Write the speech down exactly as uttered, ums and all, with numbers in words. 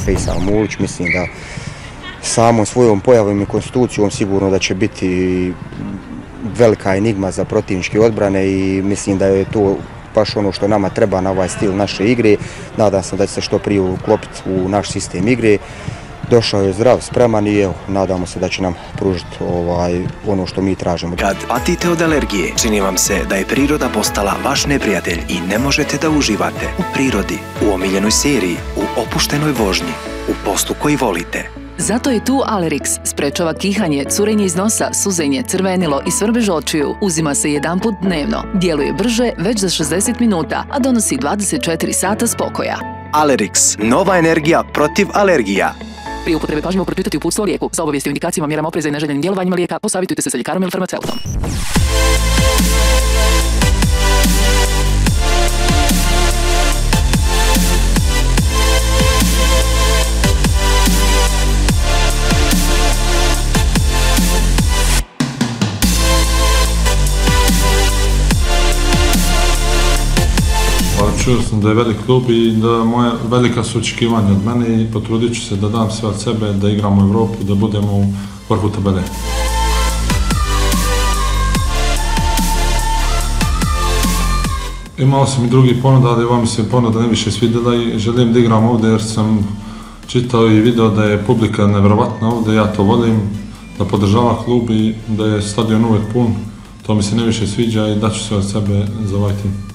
Fejsal Mulić. Mislim da samom svojom pojavom i konstitucijom sigurno da će biti velika enigma za protivničke odbrane i mislim da je to baš ono što nama treba na ovaj stil naše igre. Nadam se da će se što prije uklopiti u naš sistem igre. Došao je zdrav, spreman i evo, nadamo se da će nam pružiti ovaj, ono što mi tražimo. Kad patite od alergije, čini vam se da je priroda postala vaš neprijatelj i ne možete da uživate u prirodi, u omiljenoj seriji, u opuštenoj vožnji, u poslu koji volite. Zato je tu Alerix. Sprečava kihanje, curenje iz nosa, suzenje, crvenilo i svrbež očiju. Uzima se jedan put dnevno. Djeluje brže već za šezdeset minuta, a donosi dvadeset četiri sata spokoja. Alerix. Nova energija protiv alergija. Prije upotrebe pažljivo pročitati uputstvo o lijeku. Za obavijesti o indikacijama, mjerama opreza i neželjenim djelovanjima lijeka posavitujte se sa ljekarom ili farmaceutom. Čuo sam da je velik klub i da moja velika su očekivanja od mene i potrudit ću se da dam sve od sebe, da igramo u Evropu, da budemo u vrhu tabele. Imao sam i drugi ponuda, ali ova mi se ponuda ne više svidjela i želim da igram ovdje jer sam čitao i video da je publika nevjerovatna ovdje, ja to volim, da podržava klub i da je stadion uvijek pun. To mi se ne više sviđa i daću sve od sebe za ovaj tim.